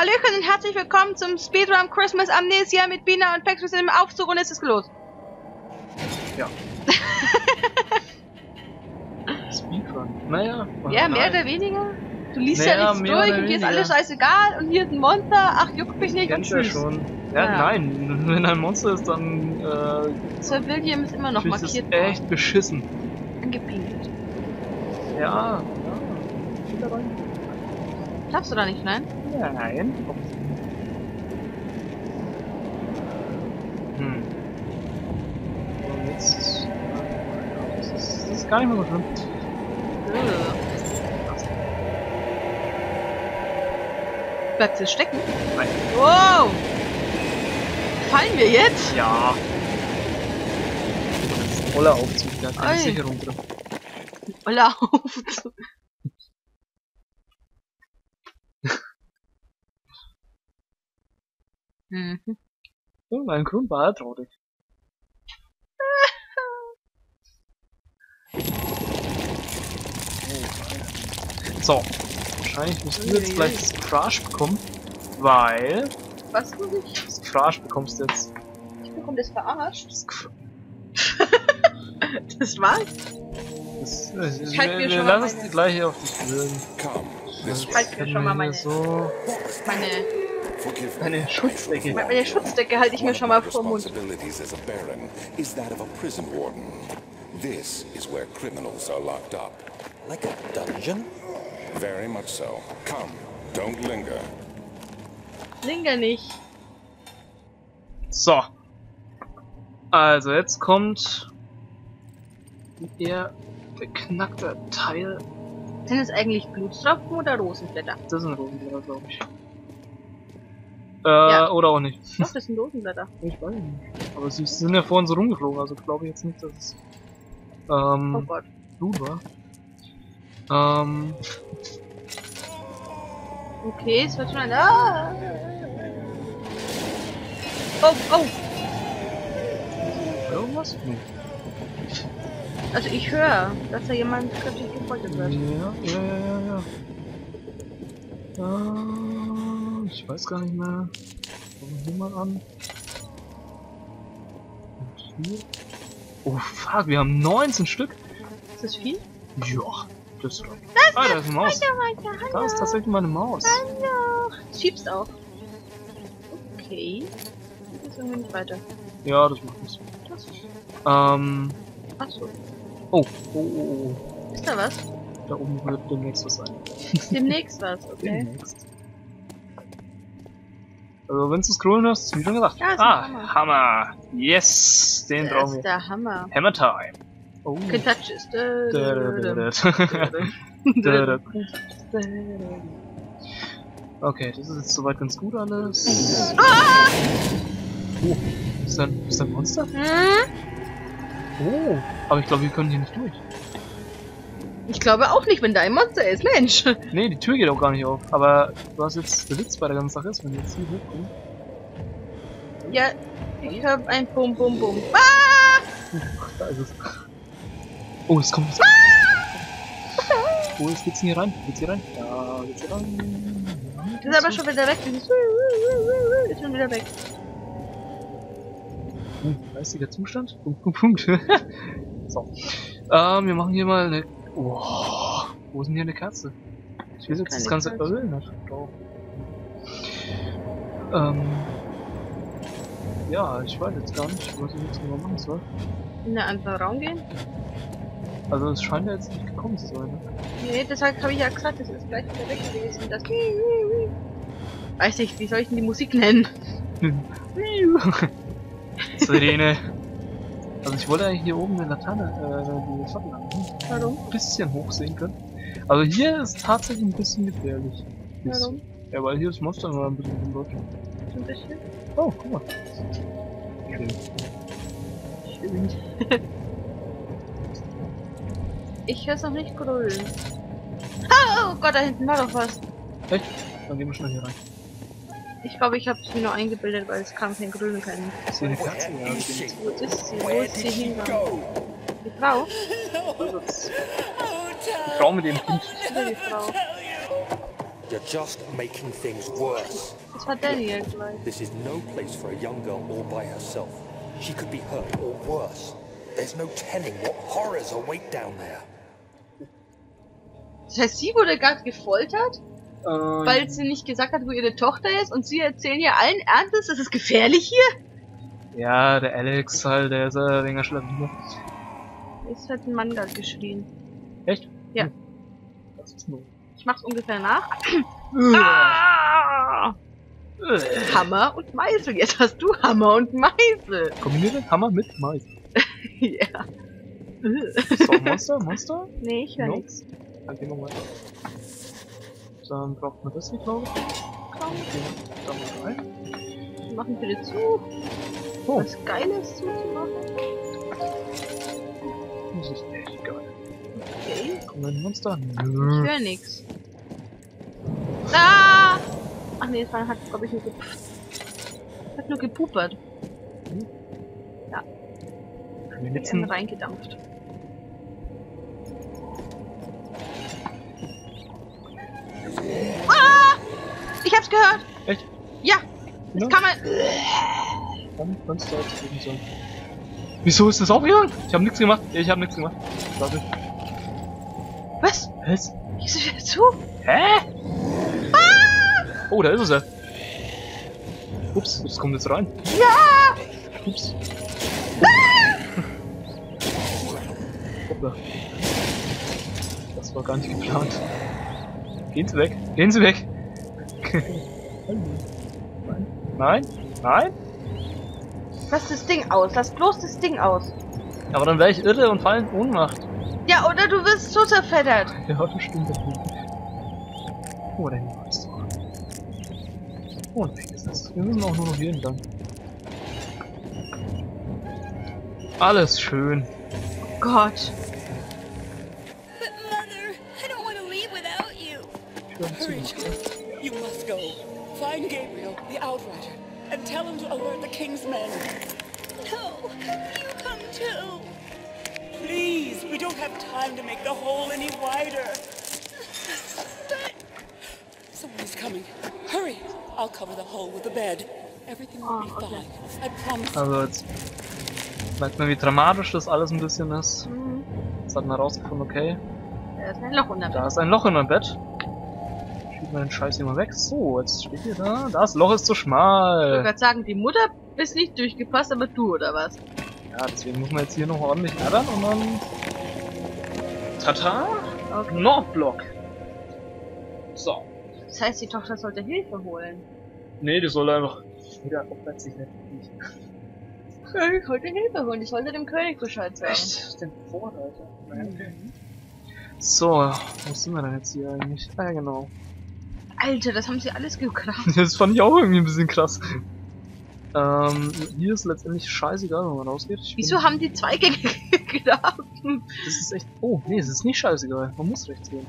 Hallöchen und herzlich willkommen zum Speedrun Christmas Amnesia mit Bina und Pex. Wir sind im Aufzug und es ist los. Ja. Speedrun. Naja. Ja, mehr oder weniger. Du liest naja, ja nichts durch und dir ist alles scheißegal und hier ist ein Monster. Ach, juckt mich nicht und kennst ja tschüss. schon. Ja, Ja. nein. Wenn ein Monster ist, dann Sir William ist immer noch fühlst markiert. es echt beschissen. Angepinkelt. Ja. Viel dabei. Schaffst du da nicht, nein? Nein. Und jetzt. Das ist gar nicht mehr so schlimm. Bleibt sie stecken? Nein. Wow! Fallen wir jetzt? Ja. Das ist ein voller Aufzug, da hat keine Oi. Sicherung drin. Oller Aufzug. Mhm. Und mein Grund war er traurig. So, wahrscheinlich musst du jetzt gleich das Crash bekommen, weil Was muss ich? das Crash bekommst du jetzt. Ich bekomme das verarscht. Das, Das war's? Ich halt mir schon mal lass es meine- die gleiche auf dich wirken. Ich halte mir schon mal meine Meine Schutzdecke. Meine Schutzdecke halte ich mir schon mal vor den Mund. As a baron is that of a prison warden. This is where criminals are locked up. Like a dungeon? Very much so. Come, don't linger. Linger nicht. So. Also jetzt kommt der beknackte Teil. Sind es eigentlich Blutstropfen oder Rosenblätter? Das sind Rosenblätter, glaube ich. Ja. Oder auch nicht. Doch, das sind Rosenblätter. Ich weiß nicht. Aber sie sind ja vorhin so rumgeflogen, also glaube ich jetzt nicht, dass es Oh Gott. Blut war. Okay, es wird schon ein... Ah! Oh, oh! Irgendwas? Nee. Also ich höre, dass da jemand kräftig gefoltert wird. Ja. Ich weiß gar nicht mehr. Fangen wir hier mal an. Und hier. Oh fuck, wir haben 19 Stück. Ist das viel? Ja, das ist da ist eine Maus. Da ist tatsächlich mal eine Maus. Hallo! Schiebst auch. Okay. Jetzt sind wir nicht weiter. Ja, das macht nichts. Das. Achso. Achso. Oh. Ist da was? Da oben wird demnächst was sein. Demnächst was, okay. Demnächst. Also wenn du scrollen hast, wie schon gesagt. Ja, ist ein Hammer. Yes, den Das brauchen ist wir. der Hammer. Hammer Time. Oh. Can touch it. Okay, das ist jetzt soweit ganz gut alles. Ah! Oh, ist da ein Monster? Hm? Oh, aber ich glaube, wir können hier nicht durch. Ich glaube auch nicht, wenn da ein Monster ist. Mensch! Nee, die Tür geht auch gar nicht auf. Aber was jetzt der Witz bei der ganzen Sache ist, wenn wir jetzt hier hochkommen. Ja, ich höre ein Bum Bum Bum. Ah! Da ist es. Oh, es kommt. Oh, jetzt geht's hier rein. Geht's hier rein? Ja, geht's hier rein. Das ist aber schon wieder weg. Dieses ist schon wieder weg. Geistiger Zustand? Punkt. So. Wir machen hier mal eine. Oh, wo ist denn hier eine Kerze? Ich will jetzt das ganze Öl nicht drauf. Ja, ich weiß jetzt gar nicht, was ich jetzt genau machen soll. In einen anderen Raum gehen? Also es scheint ja jetzt nicht gekommen zu sein, ne? Nee, deshalb habe ich ja gesagt, das ist gleich wieder weg gewesen. Das weiß ich, wie soll ich denn die Musik nennen? Sirene. Also ich wollte eigentlich hier oben eine Laterne, die Fackel anmachen. Warum? Ein bisschen hoch sehen können. Also hier ist tatsächlich ein bisschen gefährlich. Warum? Ja, weil hier das Monster noch ein bisschen rumläuft. So ein bisschen? Oh, guck mal. Schön. Schön. Ich höre es noch nicht grölen. Oh Gott, da hinten war doch was. Echt? Dann gehen wir schnell hier rein. Ich glaube, ich habe es mir nur eingebildet, weil es kam kein Grün und kein... Ist hier eine Kerze? Ja, Wo ist sie? Wo ist sie hingegangen? Die Frau? die Frau mit dem Kind. Oder die Frau? You're just making things worse. Das war Daniel gleich. This is no place for a young girl all by herself. She could be hurt or worse. There's no telling what horrors await down there. Das heißt, sie wurde gerade gefoltert, weil sie nicht gesagt hat, wo ihre Tochter ist, und sie erzählen ja allen Ernstes, das ist gefährlich hier? Ja, der Alex halt, der ist ein wenig schlapp. Jetzt hat ein Mann gerade geschrien. Echt? Ja. Das ist nur. Ich mach's ungefähr nach. Ah! Hammer und Meißel. Jetzt hast du Hammer und Meißel. Kombiniere Hammer mit Mais. Ja. So, Monster? Nee, ich höre No. nichts. Dann gehen wir mal. Dann braucht man das hier, glaube ich. Komm, Da mal rein. wir machen bitte zu. Oh, Was Geiles zuzumachen. das ist echt geil. Okay. Kommen wir in Monster? Ich Nö. höre nichts. Ah! Ach nee, das hat, glaube ich, nur hat nur gepupert. Wir Ist sitzen. reingedampft. Ah! Ich hab's gehört! Echt? Ja! Ja. Das kann man. Dann kannst du jetzt eben sagen. Wieso ist das aufgegangen? Ich habe nichts gemacht. Warte. Was? Was? Gehst du wieder zu? Hä? Oh, da ist es ja. Ups, das kommt jetzt rein. Ja! Ups. Hoppla. Das war gar nicht geplant. Gehen Sie weg. Gehen Sie weg. Nein. Nein. Lass das Ding aus. Lass bloß das Ding aus. Aber dann wäre ich irre und fallen in Ohnmacht. Ja, oder du wirst so zerfettert. Ja, das stimmt. Oh, da hinten ist doch. Oh, und weg ist es. Wir müssen auch nur noch hier entlang. Alles schön. Gott. But Mother, I don't want to leave without you. Hurry, child. You must go. Find Gabriel, the Outrider, and tell him to alert the King's men. No, you come too. Please, we don't have time to make the hole any wider. But Someone's coming. Hurry! I'll cover the hole with the bed. Everything will be fine. I promise. Also jetzt merkt man, wie dramatisch das alles ein bisschen ist. Hm. Jetzt hat man rausgefunden, okay, Da ist ein Loch unter da mir. ist ein Loch in meinem Bett. Schieb mal den Scheiß hier mal weg. So, jetzt steht hier da. Das Loch ist zu Ich wollte schmal. gerade sagen, die Mutter ist nicht durchgepasst, aber du, oder was? Ja, deswegen muss man jetzt hier noch ordentlich ärgern und dann... Tata! Okay. Nordblock! So. Das heißt, die Tochter sollte Hilfe holen. Nee, die soll einfach... Wieder aufwärts sich nicht. König sollte Hilfe holen. Ich sollte dem König Bescheid sagen. Echt? Den Vorreiter? Okay. So, wo sind wir denn jetzt hier eigentlich? Ah, ja, genau. Alter, das haben sie alles gekramt. Das fand ich auch irgendwie ein bisschen krass. Hier ist letztendlich scheißegal, wenn man rausgeht. Wieso haben die zwei gedacht? Das ist echt... Oh, nee, es ist nicht scheißegal. Man muss rechts gehen.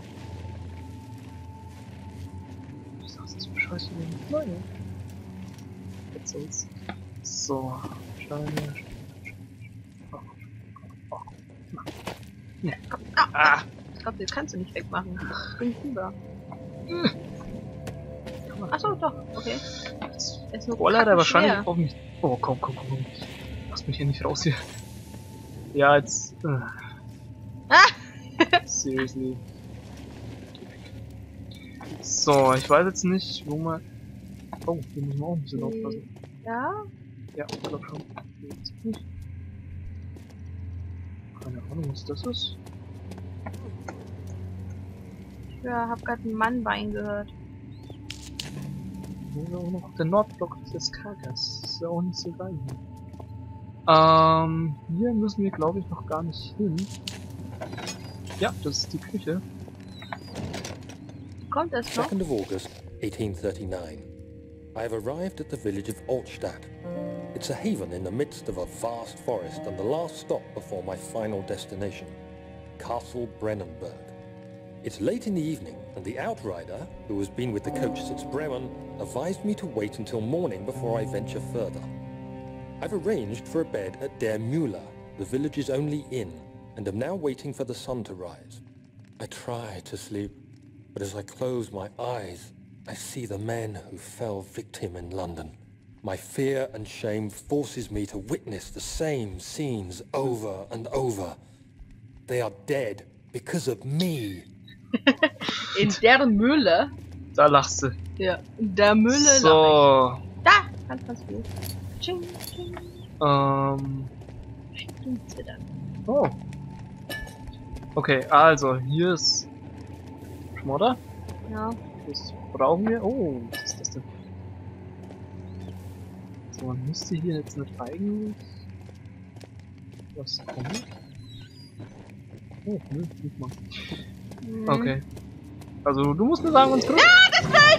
Was ist das für Scheiße? Nein. Jetzt soll's. So. Steine. Ah! Ich glaube, das kannst du nicht wegmachen. Bring rüber. Achso, doch, okay. Er ist nur Roller, der wahrscheinlich schwer. auf mich... Oh, komm. Lass mich hier nicht raus hier. Ja, jetzt... Seriously. So, ich weiß jetzt nicht, wo man... Oh, hier müssen wir auch ein bisschen aufpassen. Ja? Ja, ich glaub schon. Hier jetzt nicht. Keine Ahnung, was das ist. Ich hab grad ein Mannbein gehört. Hier ist auch noch der Nordblock des Kargas. Das ist ja auch nicht so geil hier müssen wir, glaube ich, noch gar nicht hin. Ja, das ist die Küche. Kommt das noch? 2nd of August, 1839. I have arrived at the village of Altstadt. It's a haven in the midst of a vast forest and the last stop before my final destination, Castle Brennenburg. It's late in the evening, and the outrider, who has been with the coach since Bremen, advised me to wait until morning before I venture further. I've arranged for a bed at Der Müller, the village's only inn, and am now waiting for the sun to rise. I try to sleep, but as I close my eyes, I see the men who fell victim in London. My fear and shame forces me to witness the same scenes over and over. They are dead because of me. In der Mühle? Da lachst du. Ja, in der Mühle So. lach ich. Da! Ganz viel. Tsching, tsching. Stimmt's wieder. Oh. Okay, also, hier ist Schmodder. Ja. Das brauchen wir. Oh, was ist das denn? So, man müsste hier jetzt nicht eigentlich was kommen. Oh, nö, nicht mal. Okay. Also, du musst mir sagen, wenn's kommt. Ja, das Fleisch!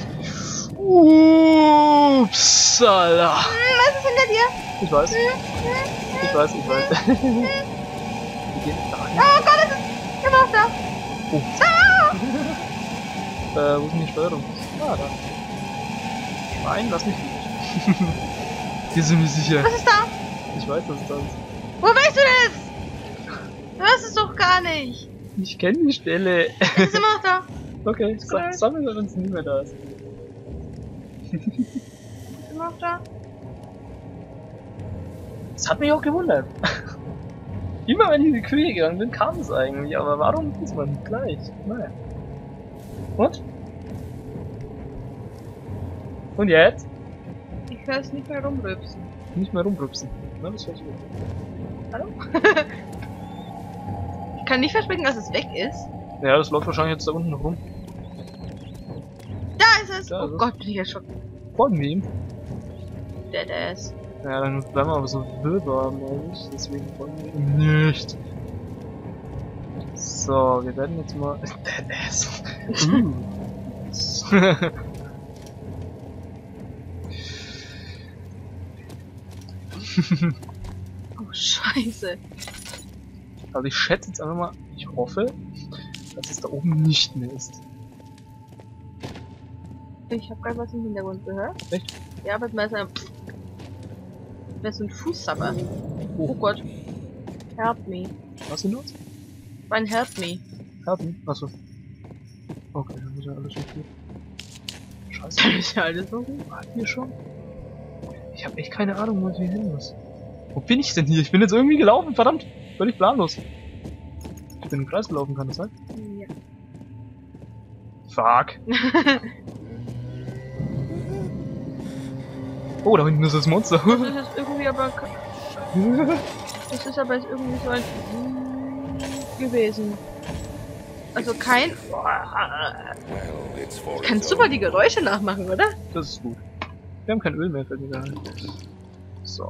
Upsala! Was ist hinter dir? Ich weiß. Ich weiß. Wir gehen da hin. Oh Gott, das ist immer noch da. Oh. Wo ist denn die Steuerung? Ah, da. Nein, lass mich nicht. Hier sind wir sicher. Was ist da? Ich weiß, dass es da ist. Wo weißt du das? Du weißt es doch gar nicht. Ich kenne die Stelle. Es ist immer noch da. Okay, sammeln wir, wenn es nicht mehr da ist. Ist immer noch da. Das hat mich auch gewundert. Immer wenn ich in die Küche gegangen bin, kam es eigentlich. Aber warum ist man nicht gleich? Naja. Und jetzt? Ich höre es nicht mehr rumrübsen. Nicht mehr rumrübsen. Na, das hört sich gut. Hallo? Ich kann nicht versprechen, dass es weg ist. Ja, das läuft wahrscheinlich jetzt da unten noch rum. Da ist es! Da ist Oh es. Gott, bin ich erschrocken. Folgen wir ihm. Deadass. Ja, dann bleiben wir aber so wirrwarr, ich. Deswegen folgen wir ihm nicht. So, wir werden jetzt mal... Deadass. Oh, scheiße. Also ich schätze jetzt einfach mal, ich hoffe, dass es da oben nicht mehr ist. Ich habe gerade was im Hintergrund gehört. Echt? Ja, aber mehr so ein Fußsabber. Oh Gott. Help me. Was denn los? Mein Help me. Helfen? Achso. Okay, dann ist ja alles okay. Scheiße. Ist ja alles so gut. War hier schon? Ich habe echt keine Ahnung, wo ich hier hin muss. Wo bin ich denn hier? Ich bin jetzt irgendwie gelaufen, verdammt! Völlig planlos. Ich bin im Kreis gelaufen, kann das sein? Ja. Fuck. Oh, da hinten ist das Monster. Das ist jetzt irgendwie aber... Das ist aber jetzt irgendwie so ein... gewesen. Also kein... Well, it's for Kannst its super own. die Geräusche nachmachen, oder? Das ist gut. Wir haben kein Öl mehr für die Sache. So.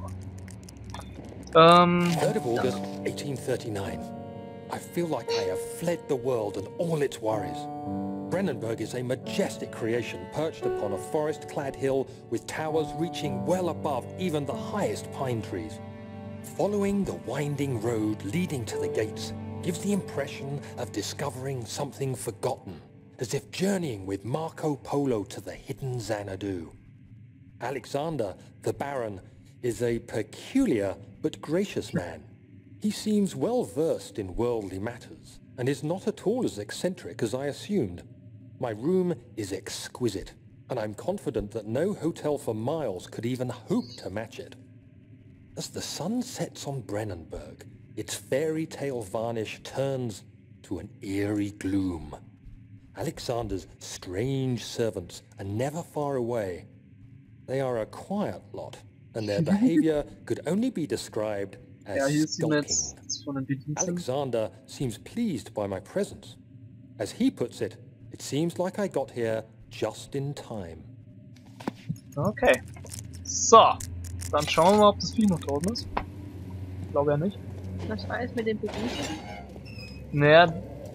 3rd of August, 1839. I feel like I have fled the world and all its worries. Brennenburg is a majestic creation perched upon a forest-clad hill with towers reaching well above even the highest pine trees. Following the winding road leading to the gates gives the impression of discovering something forgotten, as if journeying with Marco Polo to the hidden Xanadu. Alexander, the Baron, is a peculiar but gracious man. He seems well versed in worldly matters, and is not at all as eccentric as I assumed. My room is exquisite, and I'm confident that no hotel for miles could even hope to match it. As the sun sets on Brennenburg, its fairy tale varnish turns to an eerie gloom. Alexander's strange servants are never far away. They are a quiet lot, and their behavior could only be described ja, as hier sehen wir stalking. jetzt von den Bediensteten. Alexander seems pleased by my presence. As he puts it, it seems like I got here just in time. Okay. So. Dann schauen wir mal, ob das Vieh noch draußen ist. Ich glaube ja nicht. Was war jetzt mit dem Bediensteten? Naja.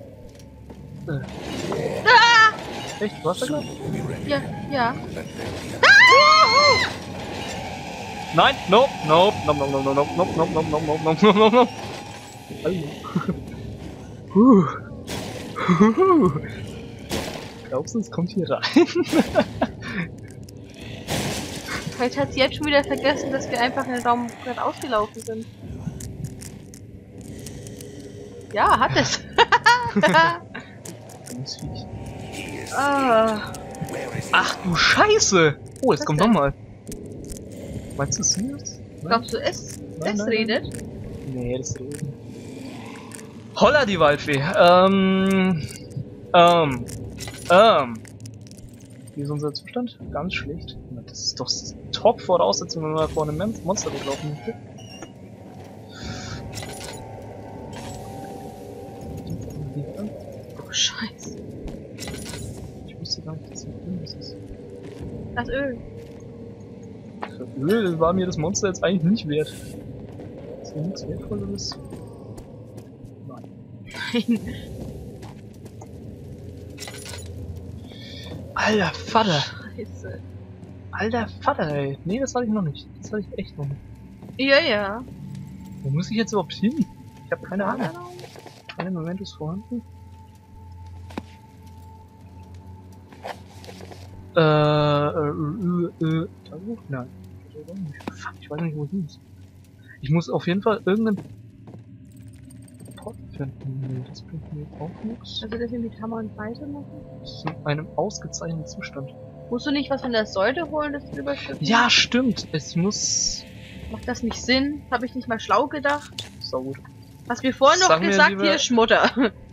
Ah! Echt? Du hast da gerade? Ja, ja. Nein! Nope! Nope! Nope! Nope! Nope! Nope! Nope! Nope! Nope! Nope! Nope! Nope! Nope! Nope! Glaubst du, es kommt hier rein? Vielleicht hat sie jetzt schon wieder vergessen, dass wir einfach in den Raum gerade ausgelaufen sind. Ja, hat es. Dummes Viech. Ah. Where is he? Ach du Scheiße! Oh, jetzt Was kommt denn? nochmal. Meinst du es hier jetzt? Glaubst du, es Nein. redet? Nee, das redet nicht. Holla die Waldfee. Wie ist unser Zustand? Ganz schlecht. Na, das ist doch Top-Voraussetzung, wenn man vor einem Monster weglaufen möchte. Oh, Scheiße. Ich wusste gar nicht, dass hier drin ist. Das Öl. Für Öl war mir das Monster jetzt eigentlich nicht wert. Ist hier nichts Wertvolles? Nein. Nein. Alter Vater! Scheiße. Alter Vater, ey! Nee, das hatte ich noch nicht. Das hatte ich echt noch nicht. Ja, ja. Wo muss ich jetzt überhaupt hin? Ich habe keine Ahnung. Kein Moment ist vorhanden. Nein. Fuck, ich weiß nicht, wo ich hin muss. Ich muss auf jeden Fall irgendeinen Pot finden. Nee, das bringt mir auch nichts. Also das mit Hammer und Weite machen? Das ist in einem ausgezeichneten Zustand. Musst du nicht was von der Säule holen, das drüber schippen? Ja, stimmt. Es muss... Macht das nicht Sinn? Habe ich nicht mal schlau gedacht? So gut. Hast mir vorhin noch Sag mir gesagt, lieber- hier Schmutter.